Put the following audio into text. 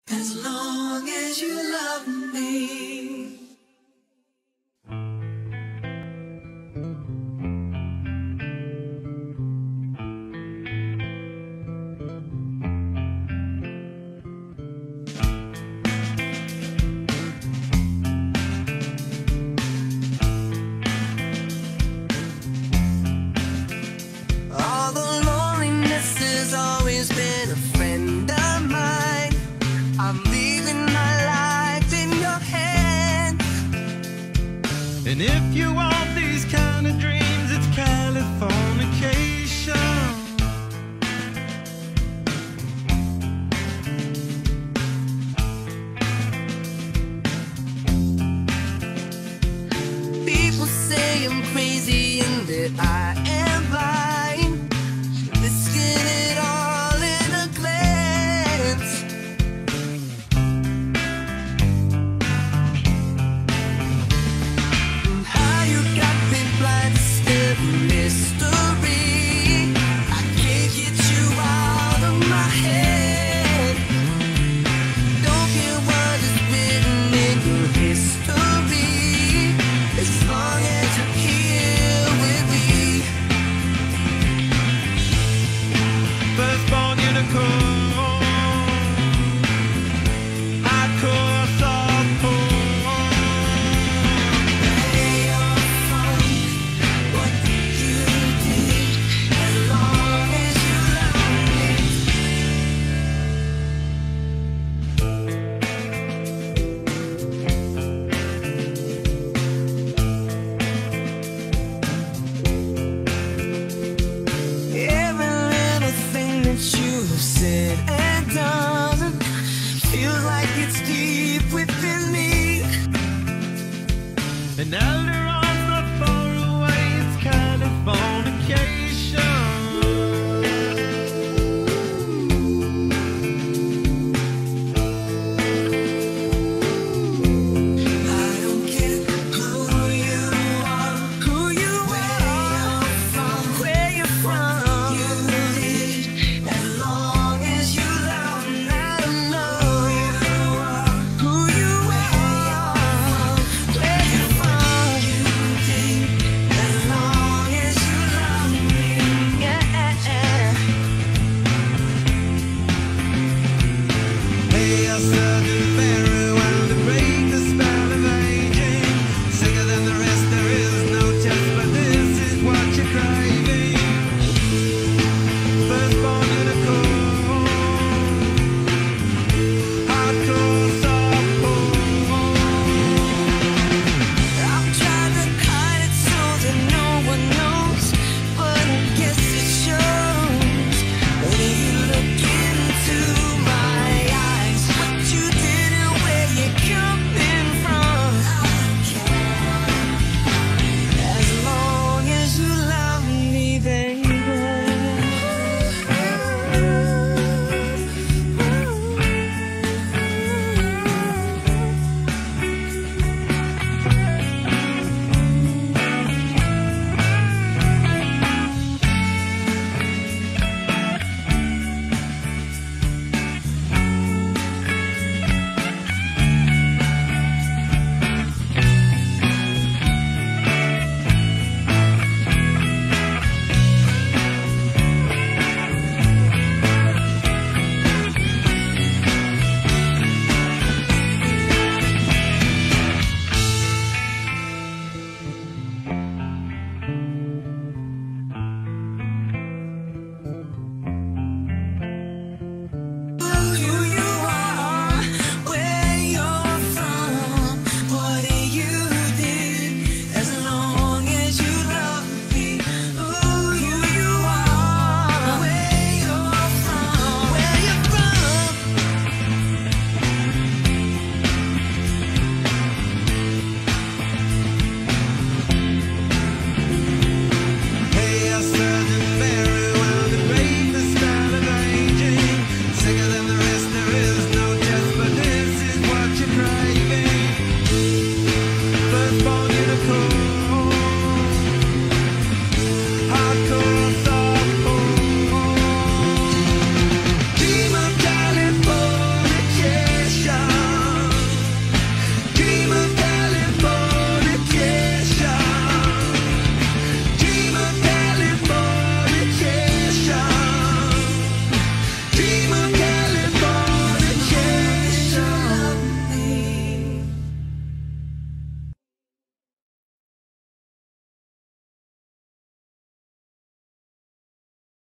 As long as you love me. All the loneliness has always been a friend of mine. I'm leaving my life in your hands. And if you want these kind of dreams, it's Californication. People say I'm crazy and that I am blind. Let's get it all in a glance. And how you got me blind is still a mystery. I can't get you out of my head. Don't care what is written in your history, as long as you're here with me. Firstborn unicorn, hardcore softcore. Play your funk, what you did, as long as you love me. Every little thing that you have said and done feels like it's deep within me. And Elderon's not far away, it's Californication. I don't care who you are, where you're from, you live, as long as you love me. I don't know who you are, where you're from, you live, as long as you love me. Yeah. Hey, I said